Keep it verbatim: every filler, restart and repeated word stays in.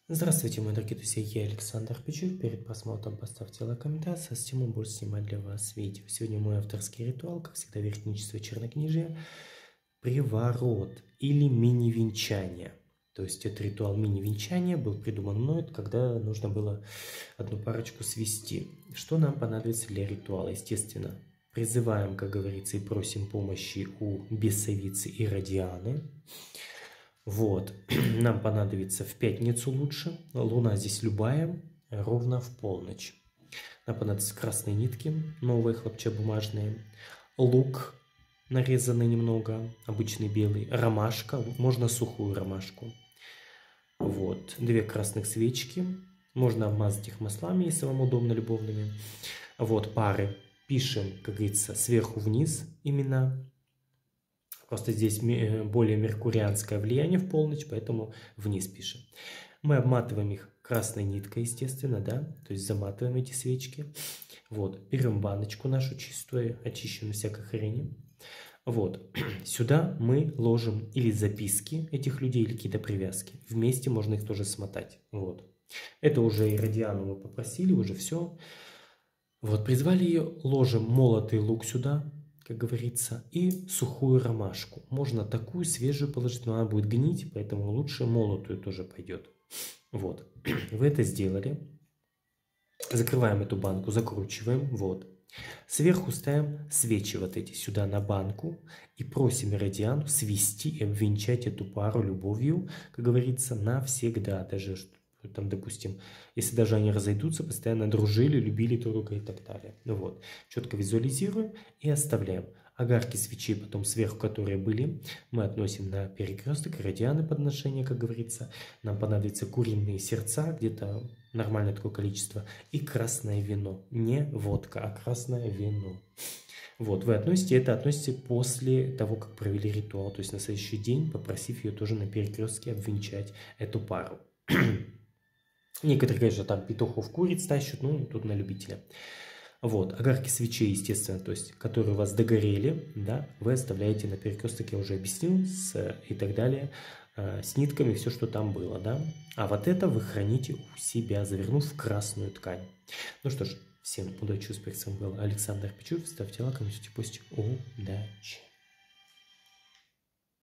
Здравствуйте, мои дорогие друзья, я Александр Пичук. Перед просмотром поставьте лайк, комментарий, со стимулом больше снимать для вас видео. Сегодня мой авторский ритуал, как всегда, верхничество чернокнижия, приворот или мини-венчание. То есть это ритуал мини-венчания был придуман мной, когда нужно было одну парочку свести. Что нам понадобится для ритуала? Естественно, призываем, как говорится, и просим помощи у бесовицы и радианы. Вот, нам понадобится в пятницу лучше, луна здесь любая, ровно в полночь. Нам понадобятся красные нитки, новые хлопчатобумажные, лук нарезанный немного, обычный белый, ромашка, можно сухую ромашку. Вот, две красных свечки, можно обмазать их маслами, если вам удобно, любовными. Вот, пары, пишем, как говорится, сверху вниз имена. Просто здесь более меркурианское влияние в полночь, поэтому вниз пишем. Мы обматываем их красной ниткой, естественно, да, то есть заматываем эти свечки. Вот, берем баночку нашу чистую, очищенную всякой хрени. Вот, сюда мы ложим или записки этих людей, или какие-то привязки. Вместе можно их тоже смотать. Вот, это уже и Радиану мы попросили, уже все. Вот, призвали ее, ложим молотый лук сюда, как говорится, и сухую ромашку. Можно такую свежую положить, но она будет гнить, поэтому лучше молотую тоже пойдет. Вот, вы это сделали. Закрываем эту банку, закручиваем, вот. Сверху ставим свечи вот эти сюда на банку и просим Радиану свести и обвенчать эту пару любовью, как говорится, навсегда. Даже, там, допустим, если даже они разойдутся, постоянно дружили, любили друг друга и так далее. Ну вот, четко визуализируем и оставляем. Огарки свечей потом сверху, которые были, мы относим на перекресток, радианы подношения, как говорится. Нам понадобятся куриные сердца, где-то нормальное такое количество, и красное вино. Не водка, а красное вино. Вот, вы относите, это относите после того, как провели ритуал, то есть на следующий день, попросив ее тоже на перекрестке обвенчать эту пару. Некоторые, конечно, там петухов, куриц тащат, ну, тут на любителя. Вот, огарки свечей, естественно, то есть, которые у вас догорели, да, вы оставляете на перекресток, я уже объяснил, с, и так далее, э, с нитками, все, что там было, да. А вот это вы храните у себя, завернув в красную ткань. Ну что ж, всем удачи, успехов, с вами был Александр Пичук, ставьте лайк, комментируйте, постите, удачи.